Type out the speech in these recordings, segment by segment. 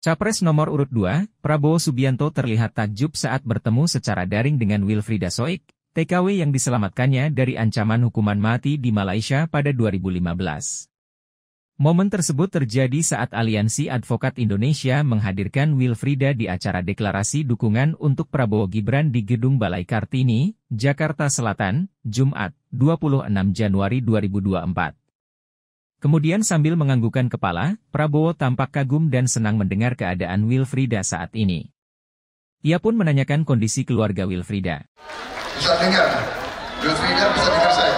Capres nomor urut 2, Prabowo Subianto terlihat takjub saat bertemu secara daring dengan Wilfrieda Soik, TKW yang diselamatkannya dari ancaman hukuman mati di Malaysia pada 2015. Momen tersebut terjadi saat Aliansi Advokat Indonesia menghadirkan Wilfrieda di acara deklarasi dukungan untuk Prabowo Gibran di Gedung Balai Kartini, Jakarta Selatan, Jumat, 26 Januari 2024. Kemudian sambil menganggukkan kepala, Prabowo tampak kagum dan senang mendengar keadaan Wilfrieda saat ini. Ia pun menanyakan kondisi keluarga Wilfrieda. Bisa dengar? Wilfrieda bisa dengar saya?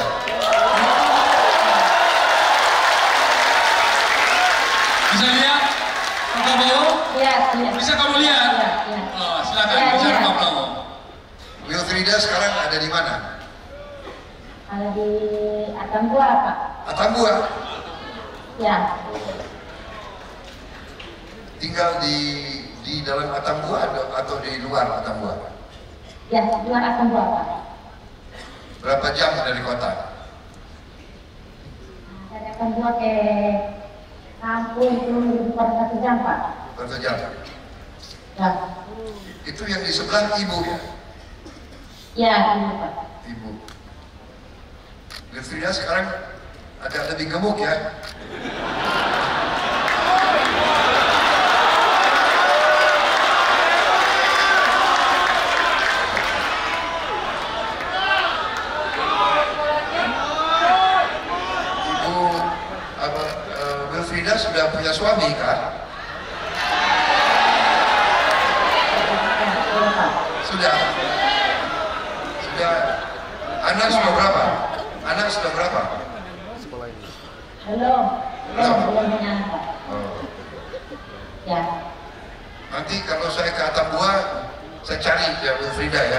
Bisa lihat Pak Prabowo? Iya. Bisa kamu lihat? Iya. Oh, silakan bicara Pak Prabowo. Wilfrieda sekarang ada di mana? Ada di Atambua, Pak. Atambua? Ya. Tinggal di dalam Atambua atau di luar Atambua? Ya, luar Atambua, Pak. Berapa jam dari kota? Dari Atambua ke kampung itu kurang 1 jam, Pak. 1 jam? Ya. Itu yang di sebelah ibu ya? Ya, ini, Pak. Ibu. Wilfrieda sekarang agak lebih gemuk ya? Wilfrieda sudah punya suami kan? Sudah. Anak sudah berapa? Anak sudah berapa? Belum punya anak, Pak. Oh. Ya. Nanti kalau saya ke Atambua, saya cari ya Wilfrieda ya.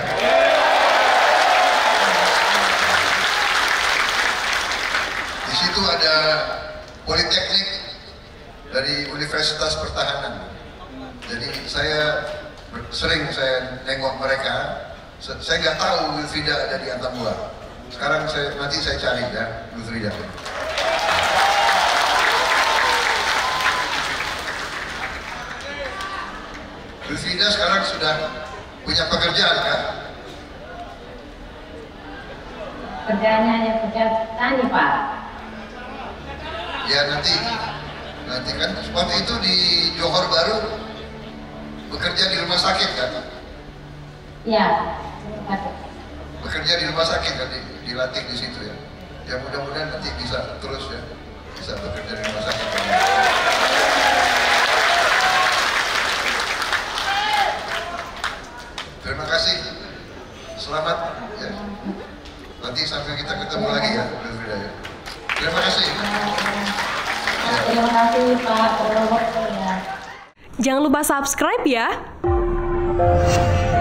Di situ ada Politeknik dari Universitas Pertahanan. Jadi saya sering nengok mereka. Saya nggak tahu Wilfrieda ada di Atambua. Sekarang nanti saya cari ya Wilfrieda. Wilfrieda sekarang sudah punya pekerjaan kan? Kerjanya ya kerja tani, Pak. Ya nanti kan waktu itu di Johor Baru bekerja di rumah sakit kan? Iya. Bekerja di rumah sakit kan, dilatih di situ ya. Ya mudah-mudahan nanti bisa terus ya, bisa bekerja di rumah sakit. Terima kasih, selamat ya. Nanti sampai kita ketemu lagi ya, Wilfrieda ya. Terima kasih. Terima kasih, Pak. Jangan lupa subscribe ya.